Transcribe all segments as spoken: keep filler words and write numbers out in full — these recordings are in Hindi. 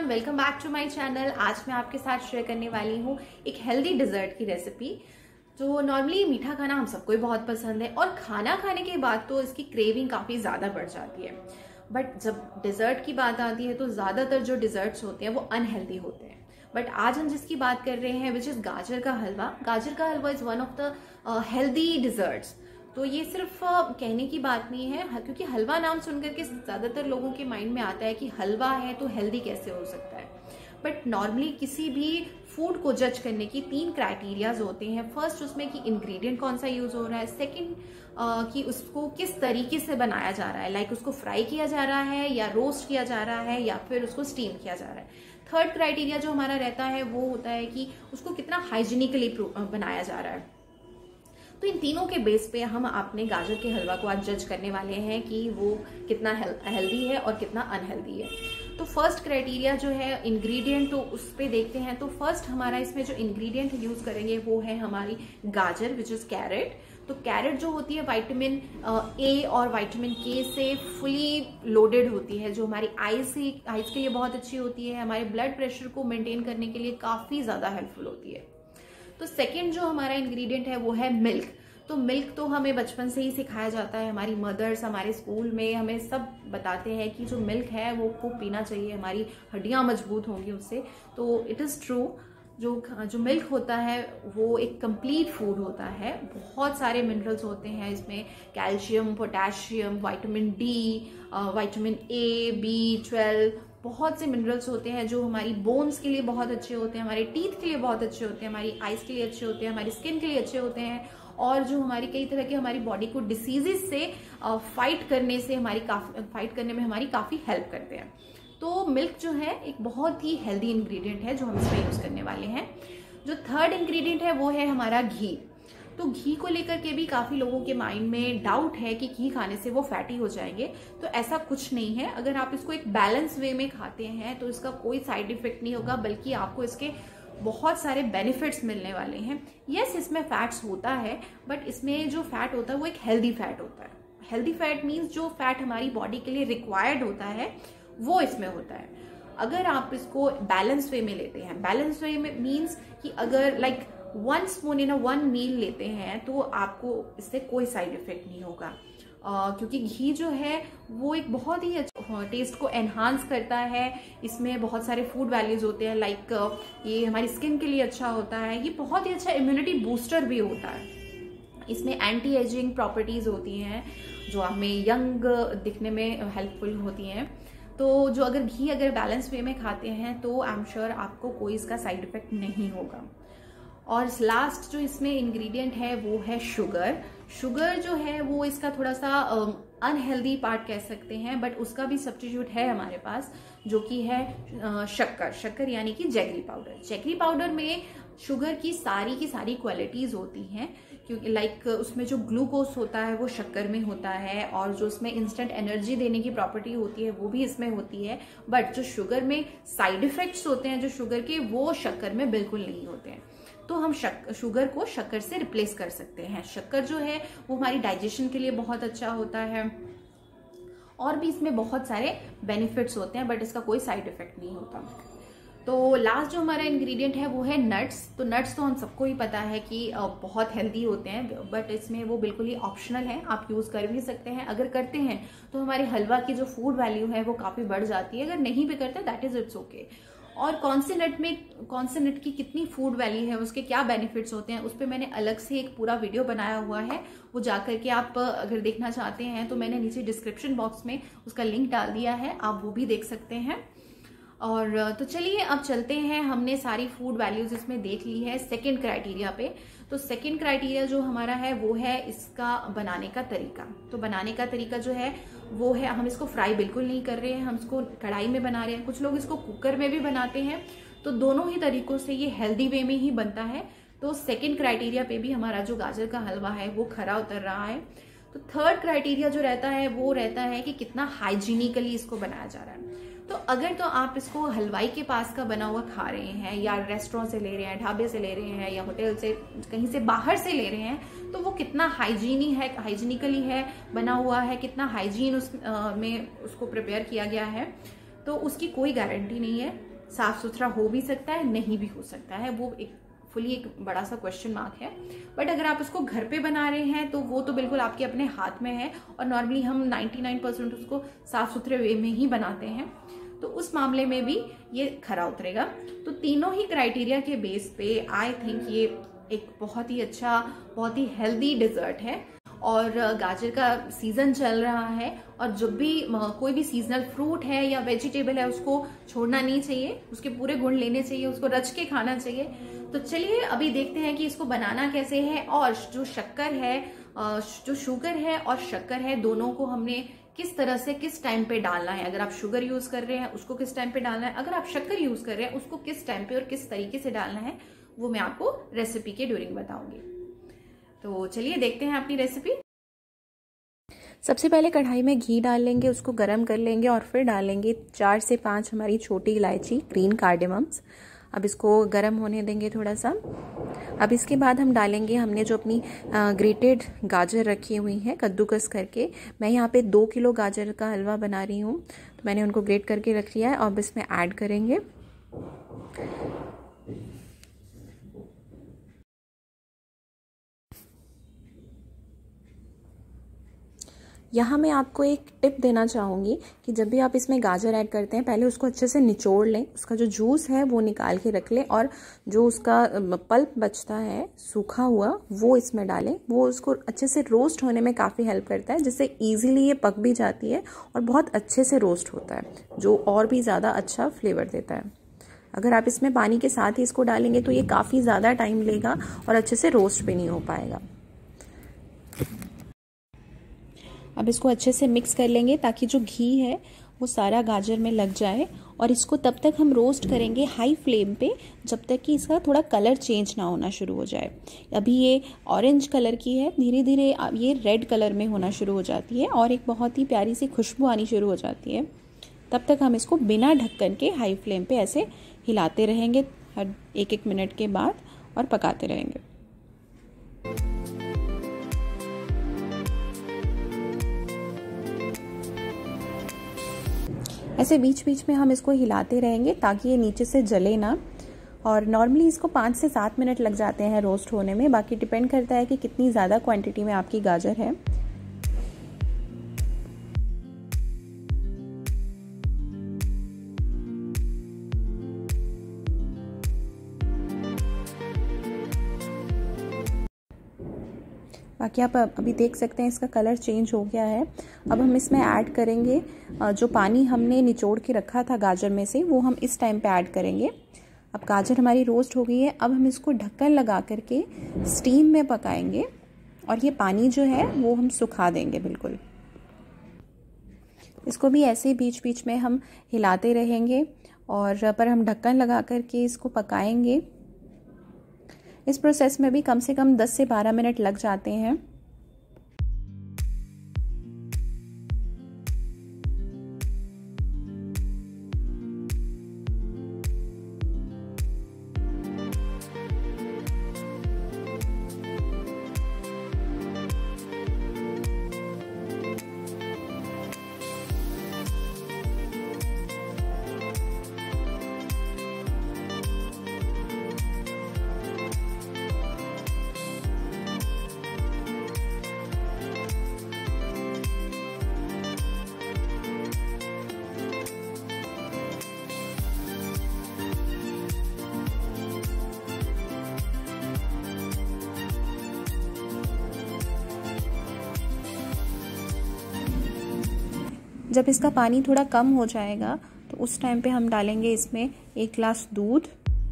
Welcome back to my channel. आज मैं आपके साथ शेयर करने वाली हूँ एक हेल्दी डिजर्ट की रेसिपी। जो नॉर्मली मीठा खाना हम सबको ही बहुत पसंद है और खाना खाने के बाद तो इसकी क्रेविंग काफ़ी ज़्यादा बढ़ जाती है, बट जब डिज़र्ट की बात आती है तो ज़्यादातर जो डिज़र्ट्स होते हैं वो अनहेल्दी होते हैं। बट आज हम जिसकी बात कर रहे हैं विच इज़ गाजर का हलवा। गाजर का halwa is one of the healthy desserts. तो ये सिर्फ कहने की बात नहीं है, क्योंकि हलवा नाम सुनकर के ज़्यादातर लोगों के माइंड में आता है कि हलवा है तो हेल्दी कैसे हो सकता है। बट नॉर्मली किसी भी फूड को जज करने की तीन क्राइटेरियाज होते हैं। फर्स्ट उसमें कि इंग्रेडिएंट कौन सा यूज हो रहा है, सेकंड कि उसको किस तरीके से बनाया जा रहा है, लाइक उसको फ्राई किया जा रहा है या रोस्ट किया जा रहा है या फिर उसको स्टीम किया जा रहा है। थर्ड क्राइटेरिया जो हमारा रहता है वो होता है कि उसको कितना हाइजीनिकली बनाया जा रहा है। तो इन तीनों के बेस पे हम अपने गाजर के हलवा को आज जज करने वाले हैं कि वो कितना हेल्दी है और कितना अनहेल्दी है। तो फर्स्ट क्राइटेरिया जो है इंग्रेडिएंट, तो उस पे देखते हैं। तो फर्स्ट हमारा इसमें जो इंग्रेडिएंट यूज करेंगे वो है हमारी गाजर विच इज कैरेट। तो कैरेट जो होती है विटामिन ए और विटामिन के से फुली लोडेड होती है, जो हमारी आईज से आईज के लिए बहुत अच्छी होती है, हमारे ब्लड प्रेशर को मेंटेन करने के लिए काफ़ी ज़्यादा हेल्पफुल होती है। तो सेकंड जो हमारा इंग्रेडिएंट है वो है मिल्क। तो मिल्क तो हमें बचपन से ही सिखाया जाता है, हमारी मदर्स हमारे स्कूल में हमें सब बताते हैं कि जो मिल्क है वो खूब पीना चाहिए, हमारी हड्डियां मजबूत होंगी उससे। तो इट इज़ ट्रू, जो जो मिल्क होता है वो एक कंप्लीट फूड होता है। बहुत सारे मिनरल्स होते हैं इसमें, calcium, potassium, vitamin D, vitamin A, B twelve, बहुत से मिनरल्स होते हैं जो हमारी बोन्स के लिए बहुत अच्छे होते हैं, हमारे टीथ के लिए बहुत अच्छे होते हैं, हमारी आइज के लिए अच्छे होते हैं, हमारी स्किन के लिए अच्छे होते हैं, और जो हमारी कई तरह के हमारी बॉडी को डिसीजेस से फाइट करने से हमारी काफी फाइट करने में हमारी काफ़ी हेल्प करते हैं। तो मिल्क जो है एक बहुत ही हेल्दी इंग्रेडिएंट है जो हम इसमें यूज़ करने वाले हैं। जो थर्ड इंग्रेडिएंट है वो है हमारा घी। तो घी को लेकर के भी काफ़ी लोगों के माइंड में डाउट है कि घी खाने से वो फैटी हो जाएंगे। तो ऐसा कुछ नहीं है। अगर आप इसको एक बैलेंस वे में खाते हैं तो इसका कोई साइड इफेक्ट नहीं होगा, बल्कि आपको इसके बहुत सारे बेनिफिट्स मिलने वाले हैं। यस, इसमें फैट्स होता है, बट इसमें जो फैट होता है वो एक हेल्दी फैट होता है। हेल्दी फैट मीन्स जो फैट हमारी बॉडी के लिए रिक्वायर्ड होता है वो इसमें होता है। अगर आप इसको बैलेंस वे में लेते हैं, बैलेंस वे में मीन्स कि अगर like one spoon in a one meal लेते हैं तो आपको इससे कोई साइड इफेक्ट नहीं होगा, uh, क्योंकि घी जो है वो एक बहुत ही अच्छा टेस्ट को एनहांस करता है। इसमें बहुत सारे फूड वैल्यूज होते हैं, लाइक like, ये हमारी स्किन के लिए अच्छा होता है, ये बहुत ही अच्छा इम्यूनिटी बूस्टर भी होता है। इसमें एंटी एजिंग प्रॉपर्टीज होती हैं जो हमें यंग दिखने में हेल्पफुल होती हैं। तो जो अगर घी अगर बैलेंस वे में खाते हैं तो आई एम श्योर आपको कोई इसका साइड इफेक्ट नहीं होगा। और लास्ट जो इसमें इंग्रेडिएंट है वो है शुगर। शुगर जो है वो इसका थोड़ा सा अनहेल्दी पार्ट कह सकते हैं, बट उसका भी सब्स्टिट्यूट है हमारे पास, जो कि है शक्कर। शक्कर यानी कि जैगरी पाउडर। जैगरी पाउडर में शुगर की सारी की सारी क्वालिटीज होती हैं, क्योंकि लाइक उसमें जो ग्लूकोज होता है वो शक्कर में होता है, और जो उसमें इंस्टेंट एनर्जी देने की प्रॉपर्टी होती है वो भी इसमें होती है। बट जो शुगर में साइड इफेक्ट्स होते हैं जो शुगर के, वो शक्कर में बिल्कुल नहीं होते हैं। तो हम शक, शुगर को शक्कर से रिप्लेस कर सकते हैं। शक्कर जो है वो हमारी डाइजेशन के लिए बहुत अच्छा होता है, और भी इसमें बहुत सारे बेनिफिट्स होते हैं, बट इसका कोई साइड इफेक्ट नहीं होता। तो लास्ट जो हमारा इंग्रेडिएंट है वो है नट्स। तो नट्स तो हम सबको ही पता है कि बहुत हेल्दी होते हैं, बट इसमें वो बिल्कुल ही ऑप्शनल है, आप यूज़ कर भी सकते हैं। अगर करते हैं तो हमारे हलवा की जो फूड वैल्यू है वो काफ़ी बढ़ जाती है, अगर नहीं भी करते दैट इज़ इट्स ओके। और कौन से नट में कौन से नट की कितनी फूड वैल्यू है, उसके क्या बेनिफिट्स होते हैं, उस पर मैंने अलग से एक पूरा वीडियो बनाया हुआ है। वो जा करके आप अगर देखना चाहते हैं तो मैंने नीचे डिस्क्रिप्शन बॉक्स में उसका लिंक डाल दिया है, आप वो भी देख सकते हैं। और तो चलिए अब चलते हैं, हमने सारी फूड वैल्यूज इसमें देख ली है। सेकंड क्राइटेरिया पे, तो सेकंड क्राइटेरिया जो हमारा है वो है इसका बनाने का तरीका। तो बनाने का तरीका जो है वो है, हम इसको फ्राई बिल्कुल नहीं कर रहे हैं, हम इसको कढ़ाई में बना रहे हैं। कुछ लोग इसको कुकर में भी बनाते हैं, तो दोनों ही तरीकों से ये हेल्दी वे में ही बनता है। तो सेकेंड क्राइटेरिया पे भी हमारा जो गाजर का हलवा है वो खरा उतर रहा है। तो थर्ड क्राइटेरिया जो रहता है वो रहता है कि कितना हाइजीनिकली इसको बनाया जा रहा है। तो अगर तो आप इसको हलवाई के पास का बना हुआ खा रहे हैं, या रेस्टोरेंट से ले रहे हैं, ढाबे से ले रहे हैं, या होटल से कहीं से बाहर से ले रहे हैं, तो वो कितना हाइजीनी है, हाइजीनिकली है बना हुआ है, कितना हाइजीन उस आ, में उसको प्रिपेयर किया गया है, तो उसकी कोई गारंटी नहीं है। साफ सुथरा हो भी सकता है, नहीं भी हो सकता है, वो एक फुली एक बड़ा सा क्वेश्चन मार्क है। बट अगर आप उसको घर पे बना रहे हैं तो वो तो बिल्कुल आपके अपने हाथ में है, और नॉर्मली हम निन्यानवे परसेंट उसको साफ सुथरे वे में ही बनाते हैं, तो उस मामले में भी ये खरा उतरेगा। तो तीनों ही क्राइटेरिया के बेस पे आई थिंक ये एक बहुत ही अच्छा, बहुत ही हेल्दी डिजर्ट है। और गाजर का सीजन चल रहा है, और जब भी कोई भी सीजनल फ्रूट है या वेजिटेबल है उसको छोड़ना नहीं चाहिए, उसके पूरे गुण लेने चाहिए, उसको रच के खाना चाहिए। तो चलिए अभी देखते हैं कि इसको बनाना कैसे है, और जो शक्कर है, जो शुगर है और शक्कर है, दोनों को हमने किस तरह से किस टाइम पे डालना है। अगर आप शुगर यूज कर रहे हैं उसको किस टाइम पे डालना है, अगर आप शक्कर यूज कर रहे हैं उसको किस टाइम पे और किस तरीके से डालना है, वो मैं आपको रेसिपी के ड्यूरिंग बताऊंगी। तो चलिए देखते हैं अपनी रेसिपी। सबसे पहले कढ़ाई में घी डाल लेंगे, उसको गरम कर लेंगे, और फिर डालेंगे चार से पांच हमारी छोटी इलायची, ग्रीन कार्डेमम्स। अब इसको गरम होने देंगे थोड़ा सा। अब इसके बाद हम डालेंगे हमने जो अपनी ग्रेटेड गाजर रखी हुई है कद्दूकस करके। मैं यहाँ पे दो किलो गाजर का हलवा बना रही हूँ, तो मैंने उनको ग्रेट करके रख लिया है। अब इसमें ऐड करेंगे यहाँ मैं आपको एक टिप देना चाहूँगी कि जब भी आप इसमें गाजर ऐड करते हैं, पहले उसको अच्छे से निचोड़ लें, उसका जो जूस है वो निकाल के रख लें, और जो उसका पल्प बचता है सूखा हुआ वो इसमें डालें। वो उसको अच्छे से रोस्ट होने में काफ़ी हेल्प करता है, जिससे ईजिली ये पक भी जाती है और बहुत अच्छे से रोस्ट होता है, जो और भी ज़्यादा अच्छा फ्लेवर देता है। अगर आप इसमें पानी के साथ ही इसको डालेंगे तो ये काफ़ी ज़्यादा टाइम लेगा और अच्छे से रोस्ट भी नहीं हो पाएगा। अब इसको अच्छे से मिक्स कर लेंगे ताकि जो घी है वो सारा गाजर में लग जाए, और इसको तब तक हम रोस्ट करेंगे हाई फ्लेम पे जब तक कि इसका थोड़ा कलर चेंज ना होना शुरू हो जाए। अभी ये ऑरेंज कलर की है, धीरे धीरे ये रेड कलर में होना शुरू हो जाती है और एक बहुत ही प्यारी सी खुशबू आनी शुरू हो जाती है। तब तक हम इसको बिना ढक्कन के हाई फ्लेम पे ऐसे हिलाते रहेंगे हर एक एक मिनट के बाद, और पकाते रहेंगे। ऐसे बीच बीच में हम इसको हिलाते रहेंगे ताकि ये नीचे से जले ना। और नॉर्मली इसको पाँच से सात मिनट लग जाते हैं रोस्ट होने में, बाकी डिपेंड करता है कि कितनी ज़्यादा क्वांटिटी में आपकी गाजर है। बाकी आप अभी देख सकते हैं इसका कलर चेंज हो गया है। अब हम इसमें ऐड करेंगे जो पानी हमने निचोड़ के रखा था गाजर में से, वो हम इस टाइम पे ऐड करेंगे। अब गाजर हमारी रोस्ट हो गई है। अब हम इसको ढक्कन लगा करके स्टीम में पकाएंगे, और ये पानी जो है वो हम सुखा देंगे बिल्कुल। इसको भी ऐसे बीच बीच में हम हिलाते रहेंगे, और पर हम ढक्कन लगा करके इसको पकाएंगे। इस प्रोसेस में भी कम से कम दस से बारह मिनट लग जाते हैं। जब इसका पानी थोड़ा कम हो जाएगा तो उस टाइम पे हम डालेंगे इसमें एक गिलास दूध,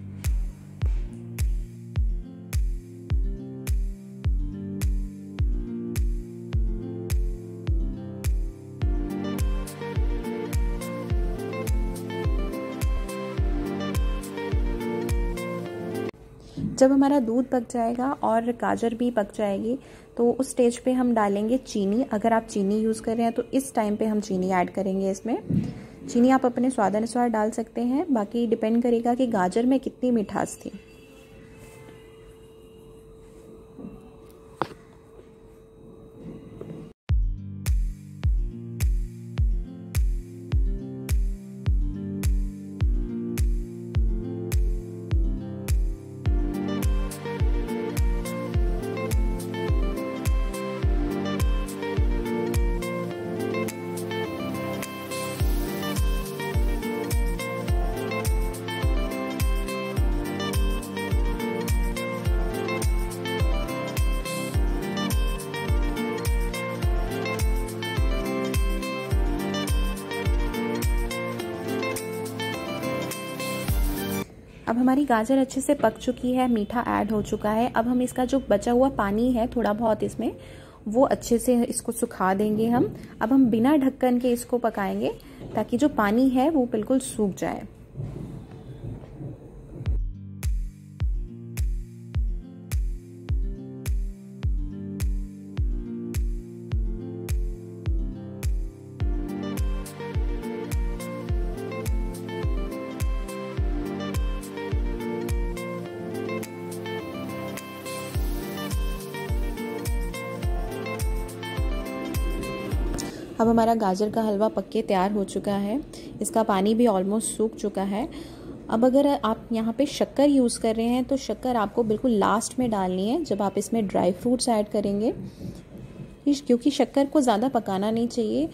जब हमारा दूध पक जाएगा और गाजर भी पक जाएगी तो उस स्टेज पे हम डालेंगे चीनी। अगर आप चीनी यूज़ कर रहे हैं तो इस टाइम पे हम चीनी ऐड करेंगे इसमें। चीनी आप अपने स्वाद अनुसार डाल सकते हैं, बाकी डिपेंड करेगा कि गाजर में कितनी मिठास थी। अब हमारी गाजर अच्छे से पक चुकी है, मीठा ऐड हो चुका है। अब हम इसका जो बचा हुआ पानी है थोड़ा बहुत इसमें, वो अच्छे से इसको सुखा देंगे हम। अब हम बिना ढक्कन के इसको पकाएंगे ताकि जो पानी है वो बिल्कुल सूख जाए। अब हमारा गाजर का हलवा पक के तैयार हो चुका है, इसका पानी भी ऑलमोस्ट सूख चुका है। अब अगर आप यहाँ पे शक्कर यूज़ कर रहे हैं तो शक्कर आपको बिल्कुल लास्ट में डालनी है जब आप इसमें ड्राई फ्रूट्स ऐड करेंगे, क्योंकि शक्कर को ज़्यादा पकाना नहीं चाहिए।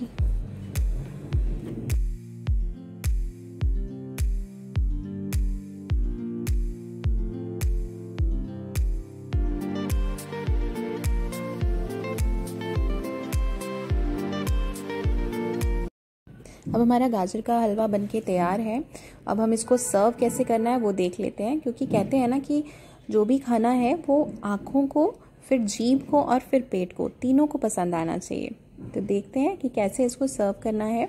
अब हमारा गाजर का हलवा बनके तैयार है। अब हम इसको सर्व कैसे करना है वो देख लेते हैं, क्योंकि कहते हैं ना कि जो भी खाना है वो आँखों को, फिर जीभ को और फिर पेट को, तीनों को पसंद आना चाहिए। तो देखते हैं कि कैसे इसको सर्व करना है।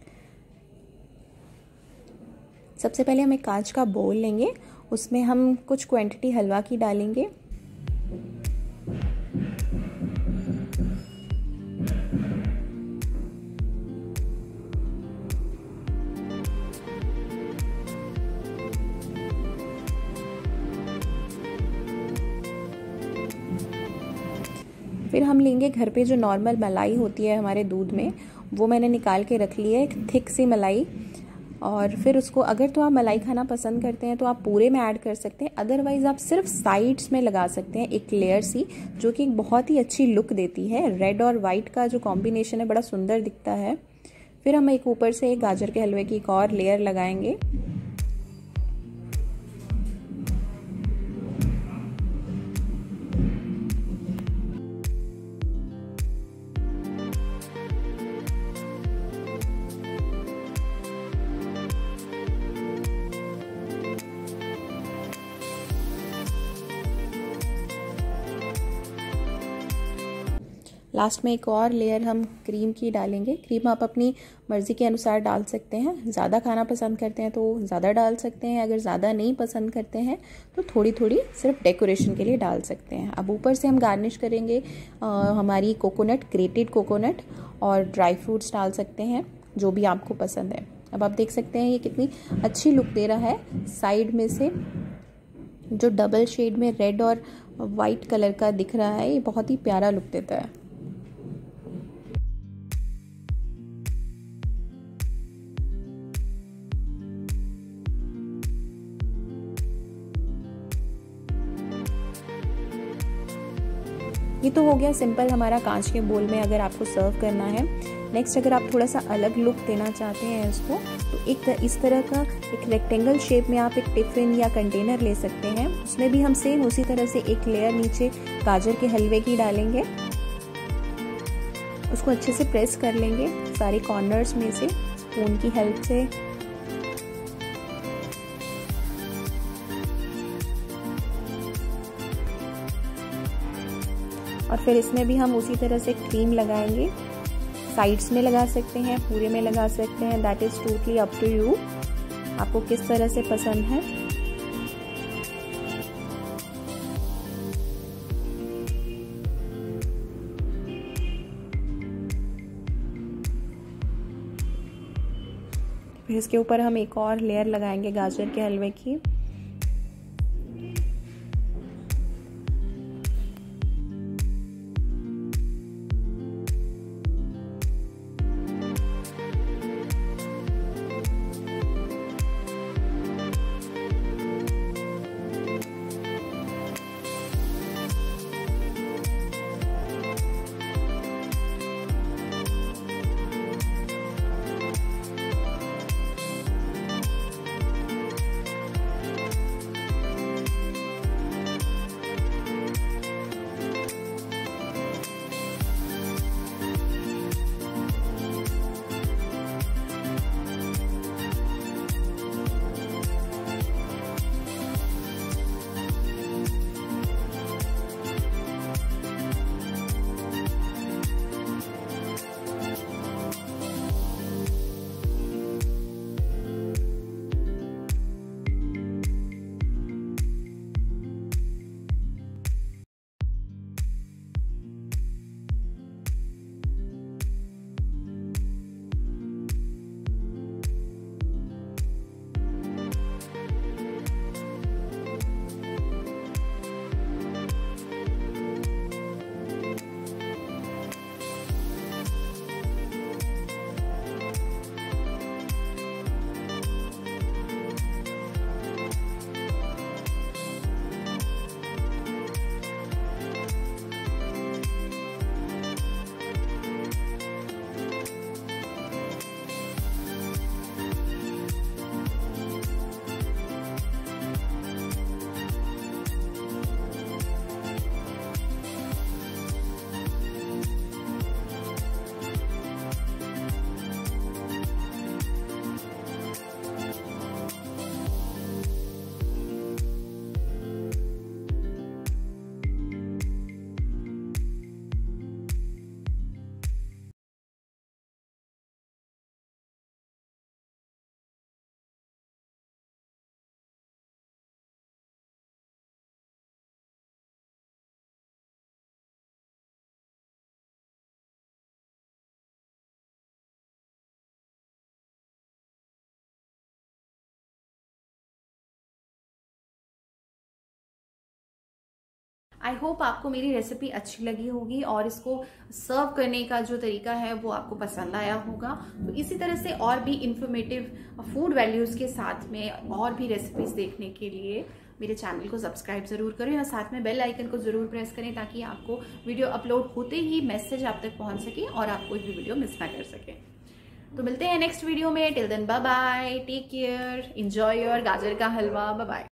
सबसे पहले हम एक कांच का बोल लेंगे, उसमें हम कुछ क्वांटिटी हलवा की डालेंगे। फिर हम लेंगे घर पे जो नॉर्मल मलाई होती है हमारे दूध में, वो मैंने निकाल के रख ली है, एक थिक सी मलाई। और फिर उसको, अगर तो आप मलाई खाना पसंद करते हैं तो आप पूरे में ऐड कर सकते हैं, अदरवाइज आप सिर्फ साइड्स में लगा सकते हैं एक लेयर सी, जो कि एक बहुत ही अच्छी लुक देती है। रेड और वाइट का जो कॉम्बिनेशन है बड़ा सुंदर दिखता है। फिर हम एक ऊपर से एक गाजर के हलवे की एक और लेयर लगाएंगे। लास्ट में एक और लेयर हम क्रीम की डालेंगे। क्रीम आप अपनी मर्ज़ी के अनुसार डाल सकते हैं, ज़्यादा खाना पसंद करते हैं तो ज़्यादा डाल सकते हैं, अगर ज़्यादा नहीं पसंद करते हैं तो थोड़ी थोड़ी सिर्फ डेकोरेशन के लिए डाल सकते हैं। अब ऊपर से हम गार्निश करेंगे आ, हमारी कोकोनट, ग्रेटेड कोकोनट और ड्राई फ्रूट्स डाल सकते हैं जो भी आपको पसंद है। अब आप देख सकते हैं ये कितनी अच्छी लुक दे रहा है। साइड में से जो डबल शेड में रेड और वाइट कलर का दिख रहा है, ये बहुत ही प्यारा लुक देता है। ये तो हो गया सिंपल हमारा कांच के बोल में अगर आपको सर्व करना है। नेक्स्ट, अगर आप थोड़ा सा अलग लुक देना चाहते हैं इसको, तो एक इस तरह का एक रेक्टेंगल शेप में आप एक टिफिन या कंटेनर ले सकते हैं। उसमें भी हम सेम उसी तरह से एक लेयर नीचे गाजर के हलवे की डालेंगे, उसको अच्छे से प्रेस कर लेंगे सारे कॉर्नर्स में से स्पून की हेल्प से। और फिर इसमें भी हम उसी तरह से क्रीम लगाएंगे। साइड्स में लगा सकते हैं, पूरे में लगा सकते हैं, that is totally up to you, आपको किस तरह से पसंद है। फिर इसके ऊपर हम एक और लेयर लगाएंगे गाजर के हलवे की। आई होप आपको मेरी रेसिपी अच्छी लगी होगी और इसको सर्व करने का जो तरीका है वो आपको पसंद आया होगा। तो इसी तरह से और भी इंफॉर्मेटिव फूड वैल्यूज़ के साथ में और भी रेसिपीज़ देखने के लिए मेरे चैनल को सब्सक्राइब ज़रूर करें और साथ में बेल आइकन को ज़रूर प्रेस करें ताकि आपको वीडियो अपलोड होते ही मैसेज आप तक पहुंच सके और आप कोई भी वीडियो मिस ना कर सके। तो मिलते हैं नेक्स्ट वीडियो में। Till then bye bye, take care, enjoy your gajar का हलवा। Bye bye.